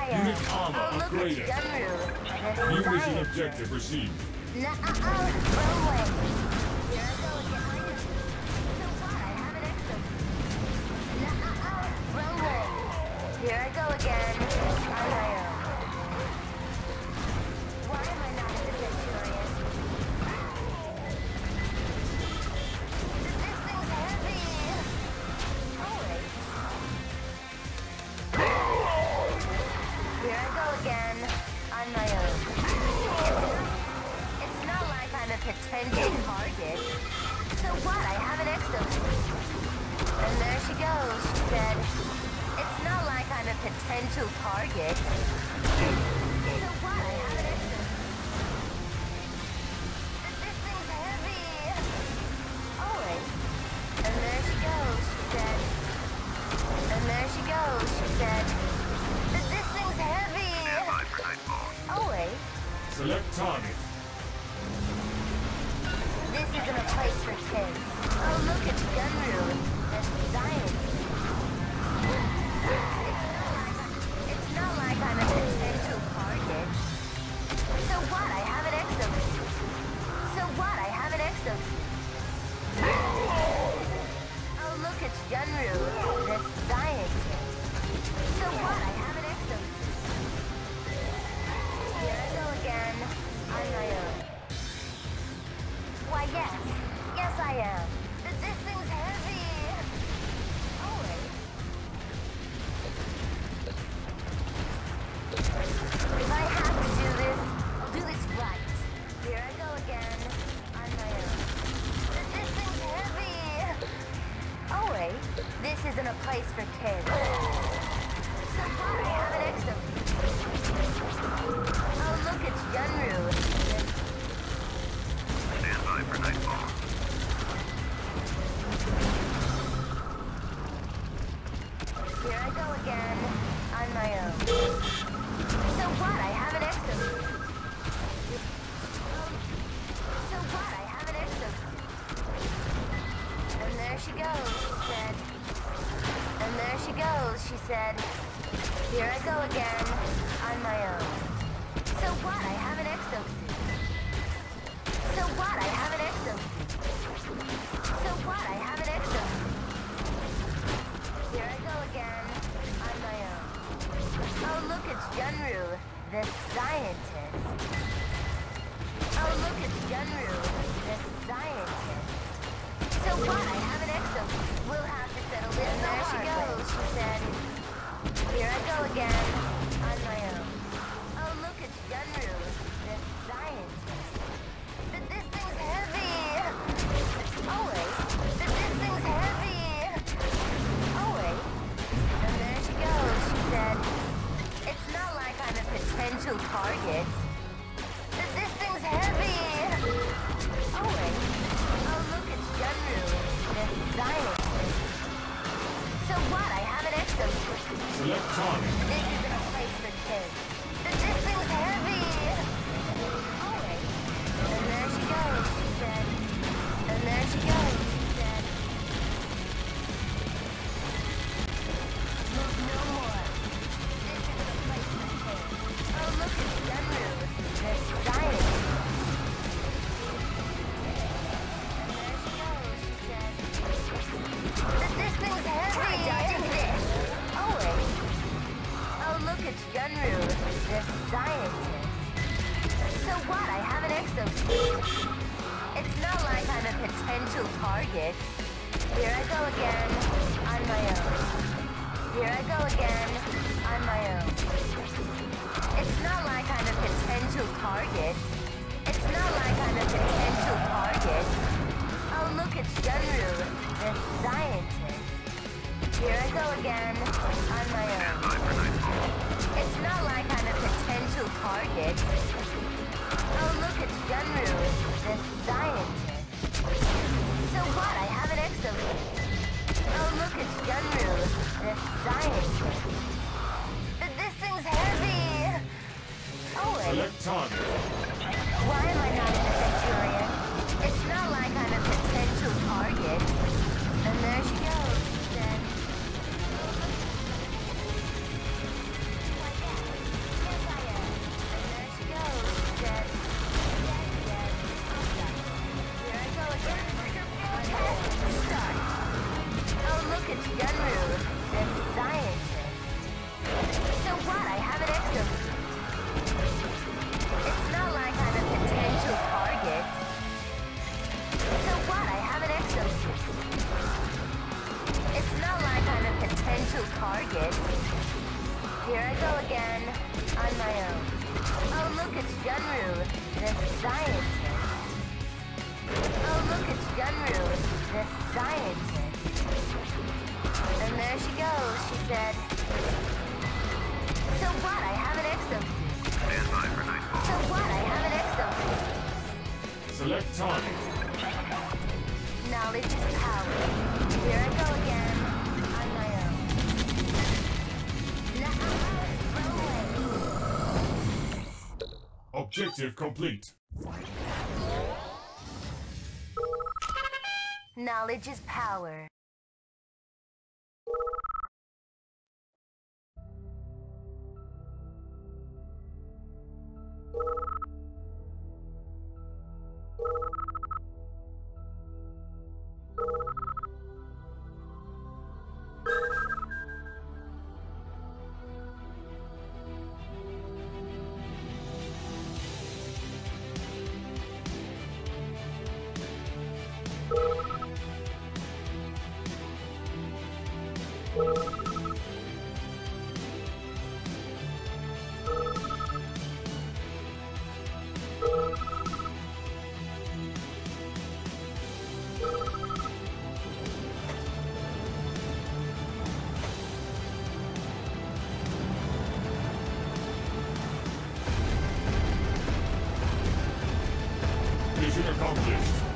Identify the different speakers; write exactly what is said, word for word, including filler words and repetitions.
Speaker 1: am.
Speaker 2: Unit armor
Speaker 1: Oh, look,
Speaker 2: upgraded.
Speaker 1: it's Gunru.
Speaker 2: New
Speaker 1: The
Speaker 2: mission
Speaker 1: science.
Speaker 2: objective received.
Speaker 1: Nuh-uh, runway. Here I go again. So what? I have an exo. Nuh-uh, runway. Here I go again. On my own. Why am I not in the Centurion? This thing's heavy. Oh, wait. Here I go again. On my own. It's not like I'm a potential target. So what? I have an exo. And there she goes. She said, it's not like I'm a potential target. So what? I have an exo. This thing's heavy. Oh, wait. And there she goes. She said, and there she goes. She said, that this thing's heavy. Oh, wait.
Speaker 2: Select target.
Speaker 1: This isn't a place for kids. Oh, look, it's Gunru. That's science. It's not like I'm a potential target. So what? I have an exosuit. So what? I have an exosuit. Oh, look, it's Gunru. The scientist. So what? I have an exosuit. Here I go again. On my own. Why, yes. Yes, I am. But this thing's heavy. Oh, wait. If I have to do this, I'll do this right. Here I go again. On my own. But this thing's heavy. Oh, wait. This isn't a place for kids. So what? I have an exo. Oh, look, it's Yunru.
Speaker 3: Stand by for nightfall.
Speaker 1: Here I go again, on my own. So what? I have an exo. So what? I have an exo. And there she goes, she said. And there she goes, she said. Here I go again, on my own. So what? I have an exosuit. So what? I have an exosuit. So what? I have an exosuit. Here I go again, on my own. Oh, look, it's Yunru, the scientist. Oh, look, it's Yunru, the scientist. So what? I have an exosuit. We'll have to settle this. And there she goes, she said. Here I go again, on my own. Oh, look, it's Yunru, the scientist. But this thing's heavy. Oh, wait. But this thing's heavy. Oh, wait. And there she goes, she said. It's not like I'm a potential target. But this thing's heavy. Oh, wait. Oh, look, it's Yunru, the scientist. So what? I have an exosuit.
Speaker 2: Select target.
Speaker 1: This isn't a place for kids. But this thing's heavy. Oh, wait. And there she goes, she said. And there she goes, she said. Move no more. This isn't a place for kids. Oh, look, it's Yunru, the scientist. And there she goes, she said. But this thing's heavy. Try dodging this. Oh, wait. Oh, look, it's Yunru, the scientist. So what? I have an exosuit. It's not like I'm a potential target. Here I go again, on my own. Here I go again, on my own. It's not like I'm a potential target. It's not like I'm a potential target. Oh, look, it's Yunru, the scientist. Here I go again, on my own. It's not like I'm a potential target. Oh, look, it's Yunru, the scientist. So what? I have an exosuit. Oh, look, it's Yunru, the scientist. But this thing's heavy. Oh, wait.
Speaker 2: Select target.
Speaker 1: Why am I not in the Centurion? It's not like I'm a potential target. And there she goes, she said. Like that. I go again, on my own. Oh, look, it's Junru, the scientist. Oh, look, it's Junru, the scientist. And there she goes, she said. So what? I have an exosuit.
Speaker 3: Stand by for nightfall.
Speaker 1: So what? I have an exosuit.
Speaker 2: Select target.
Speaker 1: Knowledge is power. Here I go again, on my own. Now,
Speaker 2: Objective complete.
Speaker 1: knowledge is power.
Speaker 2: Mission accomplished.